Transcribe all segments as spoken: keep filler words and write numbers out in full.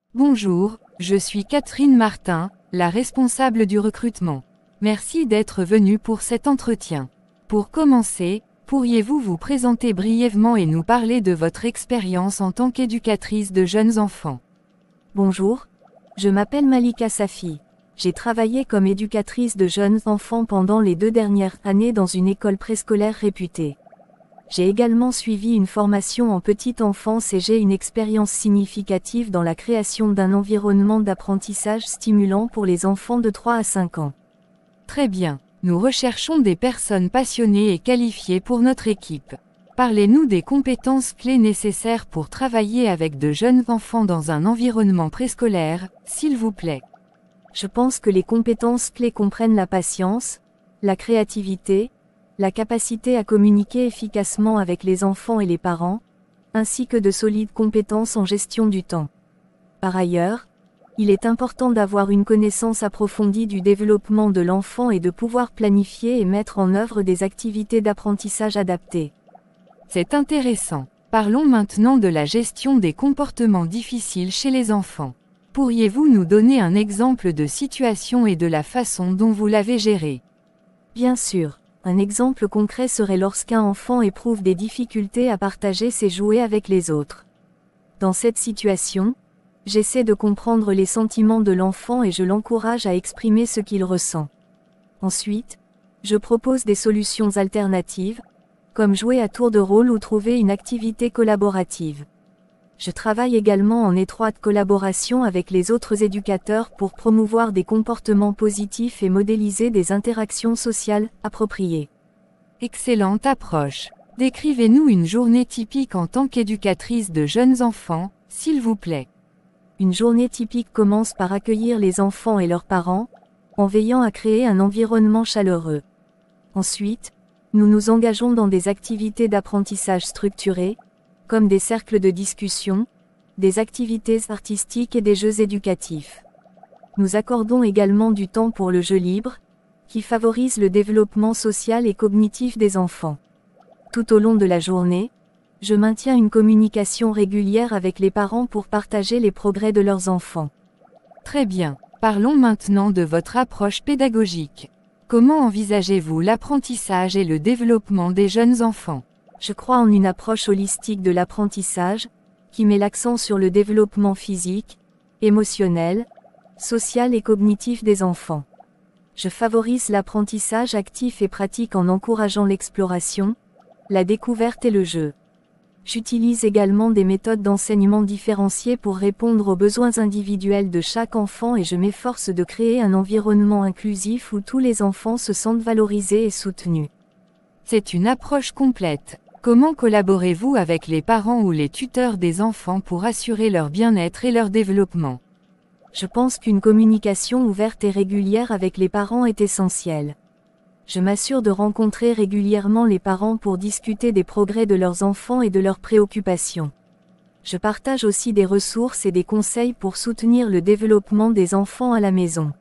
Bonjour, je suis Catherine Martin, la responsable du recrutement. Merci d'être venue pour cet entretien. Pour commencer, pourriez-vous vous présenter brièvement et nous parler de votre expérience en tant qu'éducatrice de jeunes enfants? Bonjour, je m'appelle Malika Safi. J'ai travaillé comme éducatrice de jeunes enfants pendant les deux dernières années dans une école préscolaire réputée. J'ai également suivi une formation en petite enfance et j'ai une expérience significative dans la création d'un environnement d'apprentissage stimulant pour les enfants de trois à cinq ans. Très bien, nous recherchons des personnes passionnées et qualifiées pour notre équipe. Parlez-nous des compétences clés nécessaires pour travailler avec de jeunes enfants dans un environnement préscolaire, s'il vous plaît. Je pense que les compétences clés comprennent la patience, la créativité, la capacité à communiquer efficacement avec les enfants et les parents, ainsi que de solides compétences en gestion du temps. Par ailleurs, il est important d'avoir une connaissance approfondie du développement de l'enfant et de pouvoir planifier et mettre en œuvre des activités d'apprentissage adaptées. C'est intéressant. Parlons maintenant de la gestion des comportements difficiles chez les enfants. Pourriez-vous nous donner un exemple de situation et de la façon dont vous l'avez gérée? Bien sûr. Un exemple concret serait lorsqu'un enfant éprouve des difficultés à partager ses jouets avec les autres. Dans cette situation, j'essaie de comprendre les sentiments de l'enfant et je l'encourage à exprimer ce qu'il ressent. Ensuite, je propose des solutions alternatives, comme jouer à tour de rôle ou trouver une activité collaborative. Je travaille également en étroite collaboration avec les autres éducateurs pour promouvoir des comportements positifs et modéliser des interactions sociales appropriées. Excellente approche. Décrivez-nous une journée typique en tant qu'éducatrice de jeunes enfants, s'il vous plaît. Une journée typique commence par accueillir les enfants et leurs parents, en veillant à créer un environnement chaleureux. Ensuite, nous nous engageons dans des activités d'apprentissage structurées, comme des cercles de discussion, des activités artistiques et des jeux éducatifs. Nous accordons également du temps pour le jeu libre, qui favorise le développement social et cognitif des enfants. Tout au long de la journée, je maintiens une communication régulière avec les parents pour partager les progrès de leurs enfants. Très bien. Parlons maintenant de votre approche pédagogique. Comment envisagez-vous l'apprentissage et le développement des jeunes enfants? Je crois en une approche holistique de l'apprentissage, qui met l'accent sur le développement physique, émotionnel, social et cognitif des enfants. Je favorise l'apprentissage actif et pratique en encourageant l'exploration, la découverte et le jeu. J'utilise également des méthodes d'enseignement différenciées pour répondre aux besoins individuels de chaque enfant et je m'efforce de créer un environnement inclusif où tous les enfants se sentent valorisés et soutenus. C'est une approche complète. Comment collaborez-vous avec les parents ou les tuteurs des enfants pour assurer leur bien-être et leur développement? Je pense qu'une communication ouverte et régulière avec les parents est essentielle. Je m'assure de rencontrer régulièrement les parents pour discuter des progrès de leurs enfants et de leurs préoccupations. Je partage aussi des ressources et des conseils pour soutenir le développement des enfants à la maison.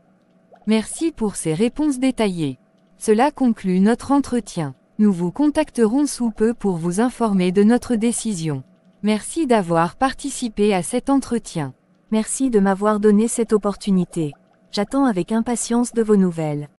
Merci pour ces réponses détaillées. Cela conclut notre entretien. Nous vous contacterons sous peu pour vous informer de notre décision. Merci d'avoir participé à cet entretien. Merci de m'avoir donné cette opportunité. J'attends avec impatience de vos nouvelles.